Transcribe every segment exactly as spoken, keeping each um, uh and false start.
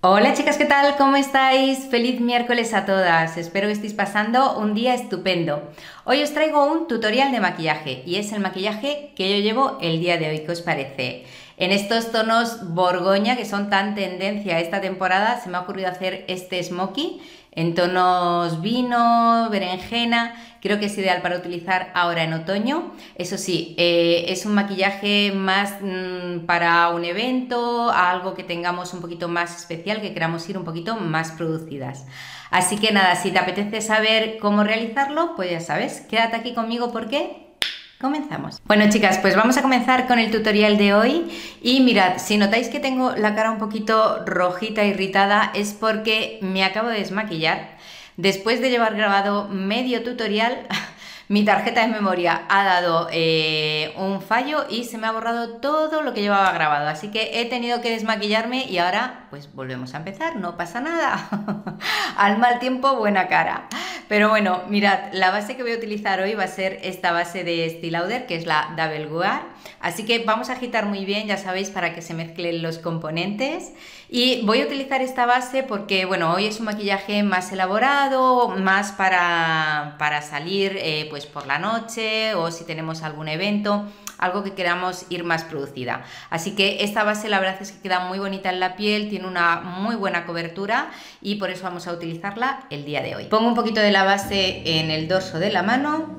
Hola chicas, ¿qué tal? ¿Cómo estáis? Feliz miércoles a todas. Espero que estéis pasando un día estupendo. Hoy os traigo un tutorial de maquillaje y es el maquillaje que yo llevo el día de hoy. ¿Qué os parece? En estos tonos Borgoña, que son tan tendencia esta temporada, se me ha ocurrido hacer este smokey en tonos vino, berenjena. Creo que es ideal para utilizar ahora en otoño. Eso sí, eh, es un maquillaje más mmm, para un evento, algo que tengamos un poquito más especial, que queramos ir un poquito más producidas. Así que nada, si te apetece saber cómo realizarlo, pues ya sabes, quédate aquí conmigo porque comenzamos. Bueno chicas, pues vamos a comenzar con el tutorial de hoy y mirad, si notáis que tengo la cara un poquito rojita, irritada, es porque me acabo de desmaquillar. Después de llevar grabado medio tutorial, mi tarjeta de memoria ha dado eh, un fallo y se me ha borrado todo lo que llevaba grabado. Así que he tenido que desmaquillarme y ahora pues volvemos a empezar, no pasa nada. Al mal tiempo, buena cara. Pero bueno, mirad, la base que voy a utilizar hoy va a ser esta base de Estée Lauder, que es la Double Wear. Así que vamos a agitar muy bien, ya sabéis, para que se mezclen los componentes. Y voy a utilizar esta base porque, bueno, hoy es un maquillaje más elaborado, más para, para salir eh, pues por la noche o si tenemos algún evento, algo que queramos ir más producida. Así que esta base la verdad es que queda muy bonita en la piel, tiene una muy buena cobertura y por eso vamos a utilizarla el día de hoy. Pongo un poquito de la base en el dorso de la mano,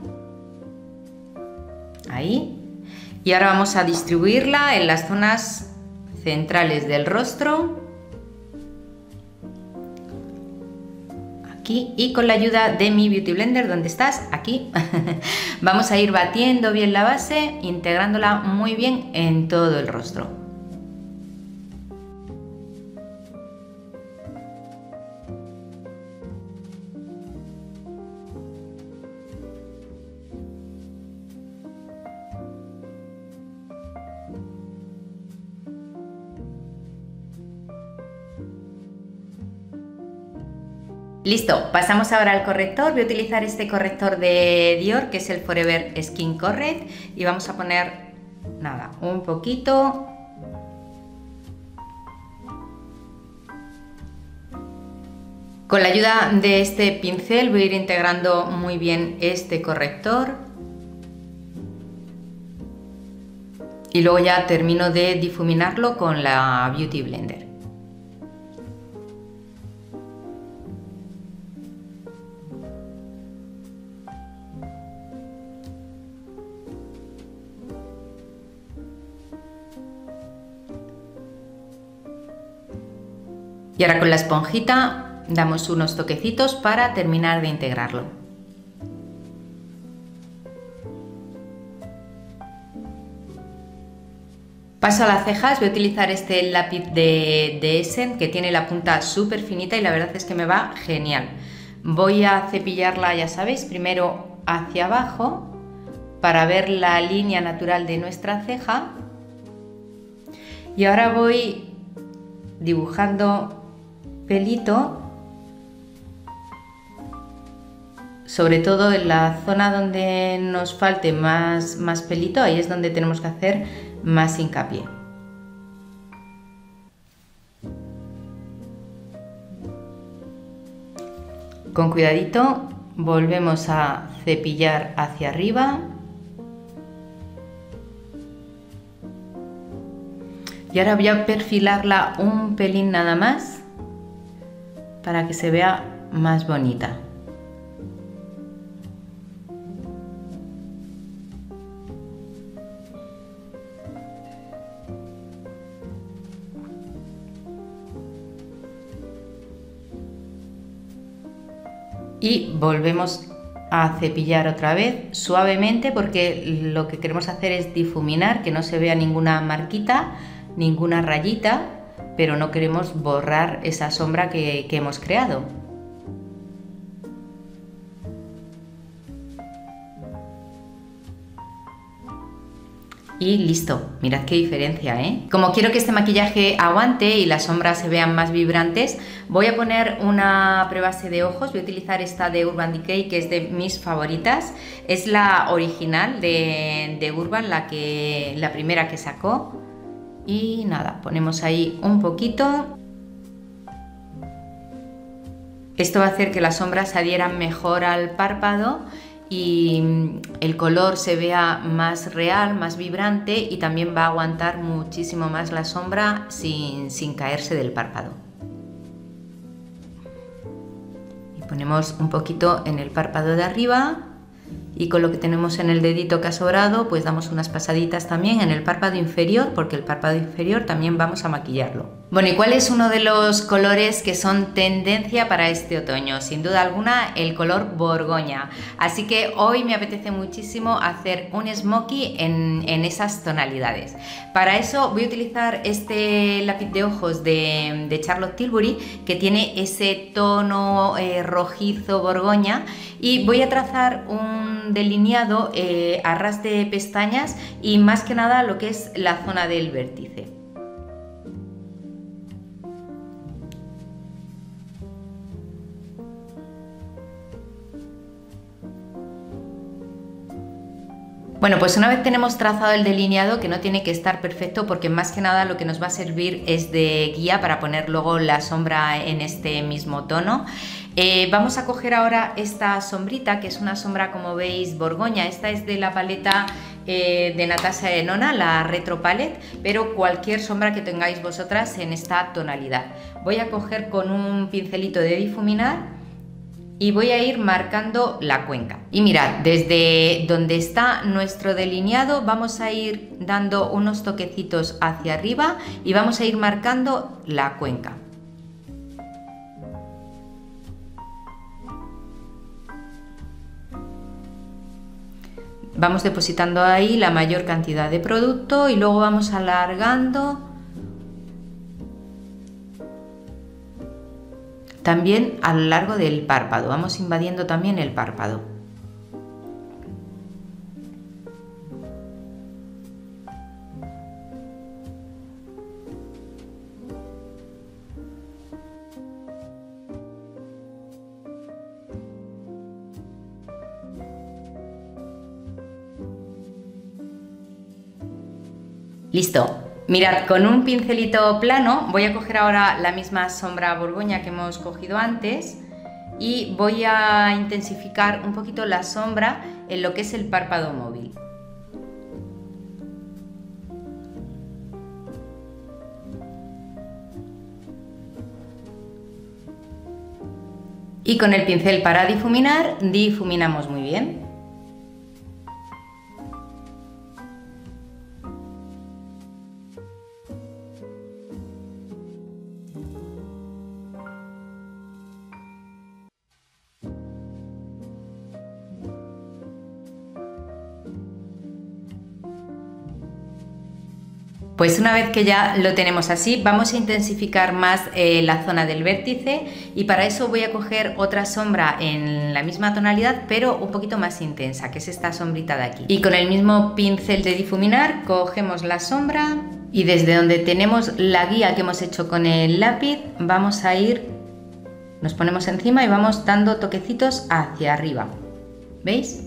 ahí, y ahora vamos a distribuirla en las zonas centrales del rostro, aquí, y con la ayuda de mi Beauty Blender, ¿dónde estás? Aquí. Vamos a ir batiendo bien la base, integrándola muy bien en todo el rostro. Listo, pasamos ahora al corrector. Voy a utilizar este corrector de Dior, que es el Forever Skin Correct, y vamos a poner, nada, un poquito. Con la ayuda de este pincel voy a ir integrando muy bien este corrector. Y luego ya termino de difuminarlo con la Beauty Blender. Y ahora con la esponjita damos unos toquecitos para terminar de integrarlo. Paso a las cejas, voy a utilizar este lápiz de, de Essence que tiene la punta súper finita y la verdad es que me va genial. Voy a cepillarla, ya sabéis, primero hacia abajo para ver la línea natural de nuestra ceja y ahora voy dibujando pelito, sobre todo en la zona donde nos falte más, más pelito, ahí es donde tenemos que hacer más hincapié. Con cuidadito volvemos a cepillar hacia arriba y ahora voy a perfilarla un pelín nada más para que se vea más bonita. Y volvemos a cepillar otra vez suavemente porque lo que queremos hacer es difuminar, que no se vea ninguna marquita, ninguna rayita, pero no queremos borrar esa sombra que, que hemos creado. Y listo, mirad qué diferencia, ¿eh? Como quiero que este maquillaje aguante y las sombras se vean más vibrantes, voy a poner una prebase de ojos. Voy a utilizar esta de Urban Decay, que es de mis favoritas. Es la original de, de Urban, la, que, la primera que sacó. Y nada, ponemos ahí un poquito. Esto va a hacer que las sombras se adhieran mejor al párpado y el color se vea más real, más vibrante, y también va a aguantar muchísimo más la sombra sin, sin caerse del párpado. Y ponemos un poquito en el párpado de arriba, y con lo que tenemos en el dedito que ha sobrado, pues damos unas pasaditas también en el párpado inferior, porque el párpado inferior también vamos a maquillarlo. Bueno, ¿y cuál es uno de los colores que son tendencia para este otoño? Sin duda alguna, el color Borgoña. Así que hoy me apetece muchísimo hacer un smokey en, en esas tonalidades. Para eso voy a utilizar este lápiz de ojos de, de Charlotte Tilbury, que tiene ese tono eh, rojizo Borgoña, y voy a trazar un delineado eh, a ras de pestañas y más que nada lo que es la zona del vértice. Bueno, pues una vez tenemos trazado el delineado, que no tiene que estar perfecto porque más que nada lo que nos va a servir es de guía para poner luego la sombra en este mismo tono, eh, vamos a coger ahora esta sombrita, que es una sombra, como veis, Borgoña. Esta es de la paleta eh, de Natasha Denona, la Retro Palette, pero cualquier sombra que tengáis vosotras en esta tonalidad. Voy a coger con un pincelito de difuminar y voy a ir marcando la cuenca. Y mirad, desde donde está nuestro delineado vamos a ir dando unos toquecitos hacia arriba y vamos a ir marcando la cuenca. Vamos depositando ahí la mayor cantidad de producto y luego vamos alargando también a lo largo del párpado, vamos invadiendo también el párpado. Listo. Mirad, con un pincelito plano voy a coger ahora la misma sombra Borgoña que hemos cogido antes y voy a intensificar un poquito la sombra en lo que es el párpado móvil. Y con el pincel para difuminar, difuminamos muy bien. Pues una vez que ya lo tenemos así, vamos a intensificar más eh, la zona del vértice y para eso voy a coger otra sombra en la misma tonalidad pero un poquito más intensa, que es esta sombrita de aquí. Y con el mismo pincel de difuminar cogemos la sombra y desde donde tenemos la guía que hemos hecho con el lápiz vamos a ir, nos ponemos encima y vamos dando toquecitos hacia arriba. ¿Veis?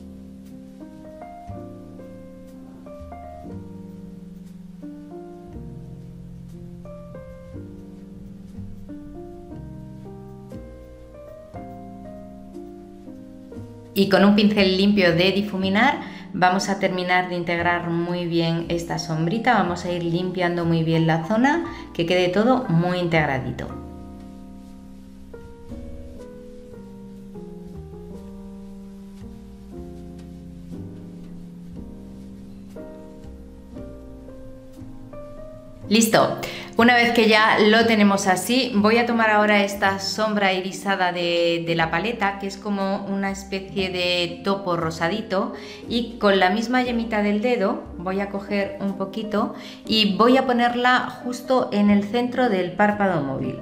Y con un pincel limpio de difuminar vamos a terminar de integrar muy bien esta sombrita, vamos a ir limpiando muy bien la zona, que quede todo muy integradito. Listo. Una vez que ya lo tenemos así, voy a tomar ahora esta sombra irisada de, de la paleta, que es como una especie de topo rosadito, y con la misma yemita del dedo voy a coger un poquito y voy a ponerla justo en el centro del párpado móvil.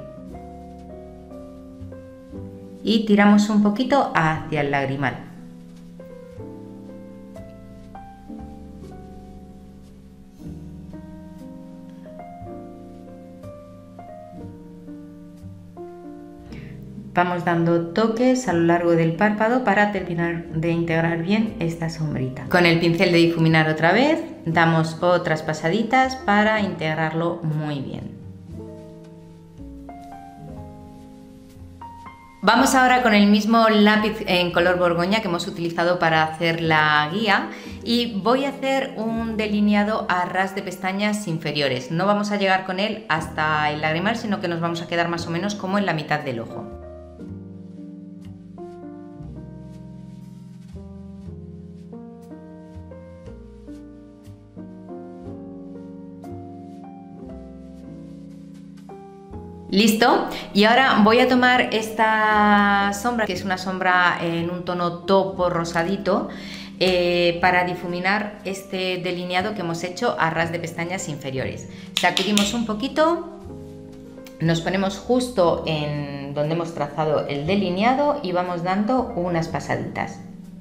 Y tiramos un poquito hacia el lagrimal. Vamos dando toques a lo largo del párpado para terminar de integrar bien esta sombrita. Con el pincel de difuminar otra vez, damos otras pasaditas para integrarlo muy bien. Vamos ahora con el mismo lápiz en color borgoña que hemos utilizado para hacer la guía y voy a hacer un delineado a ras de pestañas inferiores. No vamos a llegar con él hasta el lagrimal, sino que nos vamos a quedar más o menos como en la mitad del ojo. Listo, y ahora voy a tomar esta sombra, que es una sombra en un tono topo rosadito, eh, para difuminar este delineado que hemos hecho a ras de pestañas inferiores. Sacudimos un poquito, nos ponemos justo en donde hemos trazado el delineado y vamos dando unas pasaditas.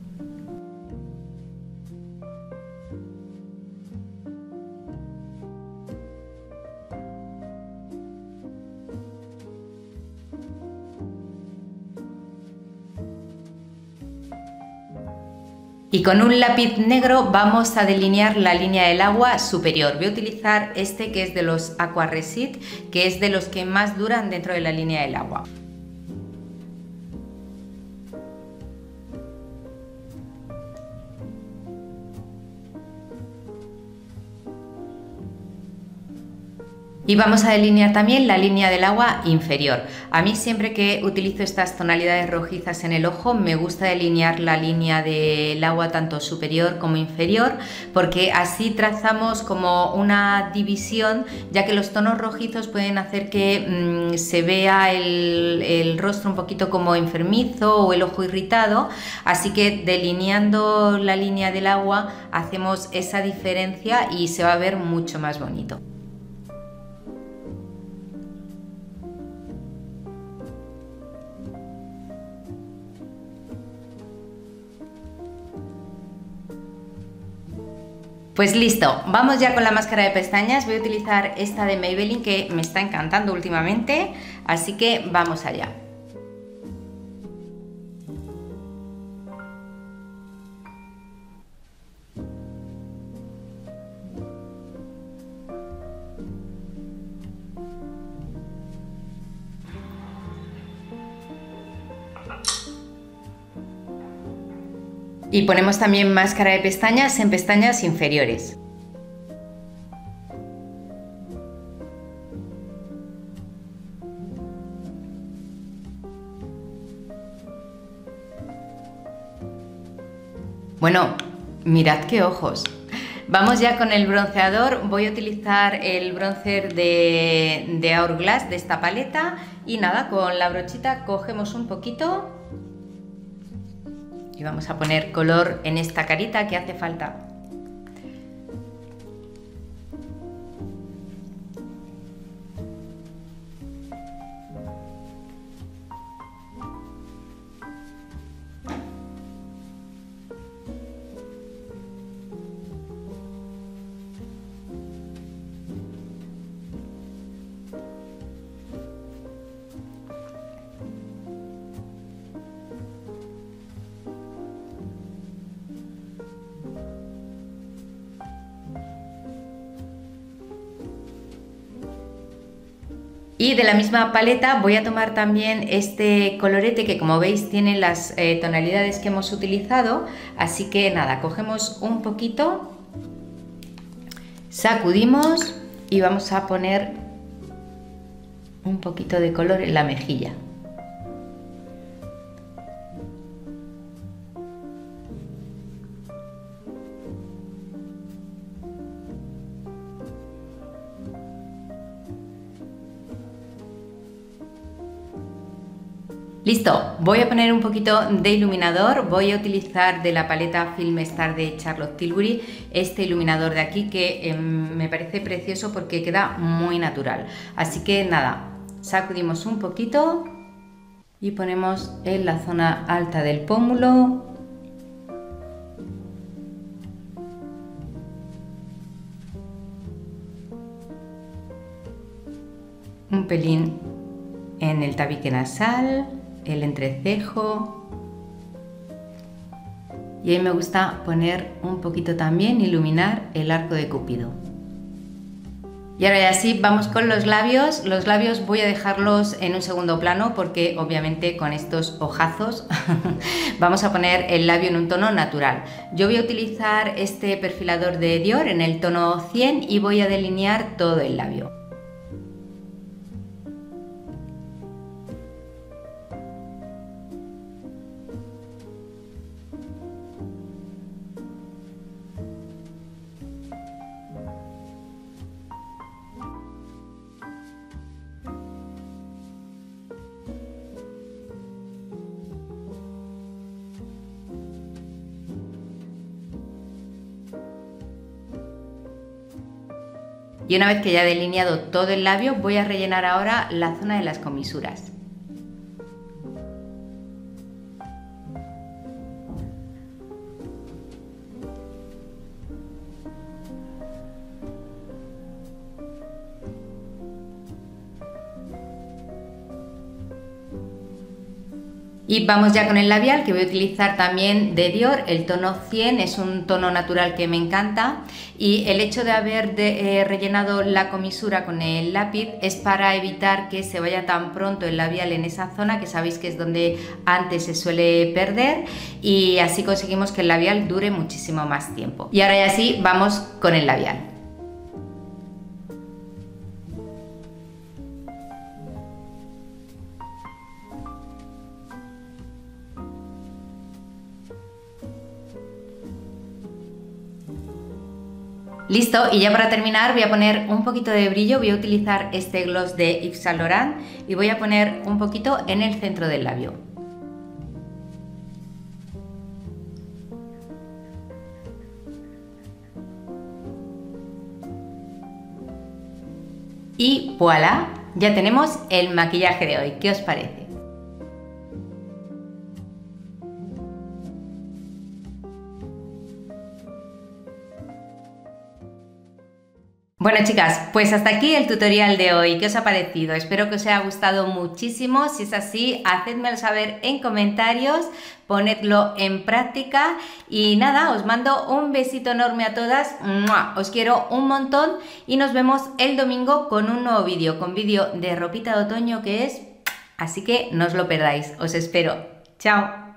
Y con un lápiz negro vamos a delinear la línea del agua superior. Voy a utilizar este que es de los Aqua Resid, que es de los que más duran dentro de la línea del agua. Y vamos a delinear también la línea del agua inferior. A mí siempre que utilizo estas tonalidades rojizas en el ojo me gusta delinear la línea del agua tanto superior como inferior, porque así trazamos como una división, ya que los tonos rojizos pueden hacer que mmm, se vea el, el rostro un poquito como enfermizo o el ojo irritado, así que delineando la línea del agua hacemos esa diferencia y se va a ver mucho más bonito. Pues listo, vamos ya con la máscara de pestañas. Voy a utilizar esta de Maybelline que me está encantando últimamente, así que vamos allá. Y ponemos también máscara de pestañas en pestañas inferiores. Bueno, mirad qué ojos. Vamos ya con el bronceador. Voy a utilizar el bronzer de, de Hourglass de esta paleta y nada, con la brochita cogemos un poquito y vamos a poner color en esta carita que hace falta. Y de la misma paleta voy a tomar también este colorete que, como veis, tiene las eh, tonalidades que hemos utilizado, así que nada, cogemos un poquito, sacudimos y vamos a poner un poquito de color en la mejilla. Listo, voy a poner un poquito de iluminador. Voy a utilizar de la paleta Film Star de Charlotte Tilbury este iluminador de aquí que eh, me parece precioso porque queda muy natural. Así que nada, sacudimos un poquito y ponemos en la zona alta del pómulo. Un pelín en el tabique nasal, el entrecejo, y ahí me gusta poner un poquito también, iluminar el arco de Cúpido. Y ahora ya sí, vamos con los labios. Los labios voy a dejarlos en un segundo plano porque obviamente con estos ojazos vamos a poner el labio en un tono natural. Yo voy a utilizar este perfilador de Dior en el tono cien y voy a delinear todo el labio. Y una vez que ya he delineado todo el labio, voy a rellenar ahora la zona de las comisuras. Y vamos ya con el labial, que voy a utilizar también de Dior, el tono cien, es un tono natural que me encanta, y el hecho de haber de, eh, rellenado la comisura con el lápiz es para evitar que se vaya tan pronto el labial en esa zona, que sabéis que es donde antes se suele perder, y así conseguimos que el labial dure muchísimo más tiempo. Y ahora ya sí, vamos con el labial. Listo, y ya para terminar voy a poner un poquito de brillo, voy a utilizar este gloss de Yves Saint Laurent y voy a poner un poquito en el centro del labio. Y voilà, ya tenemos el maquillaje de hoy, ¿qué os parece? Bueno chicas, pues hasta aquí el tutorial de hoy. ¿Qué os ha parecido? Espero que os haya gustado muchísimo. Si es así, hacedmelo saber en comentarios, ponedlo en práctica y nada, os mando un besito enorme a todas. ¡Mua! Os quiero un montón y nos vemos el domingo con un nuevo vídeo, con vídeo de ropita de otoño que es, así que no os lo perdáis. Os espero. ¡Chao!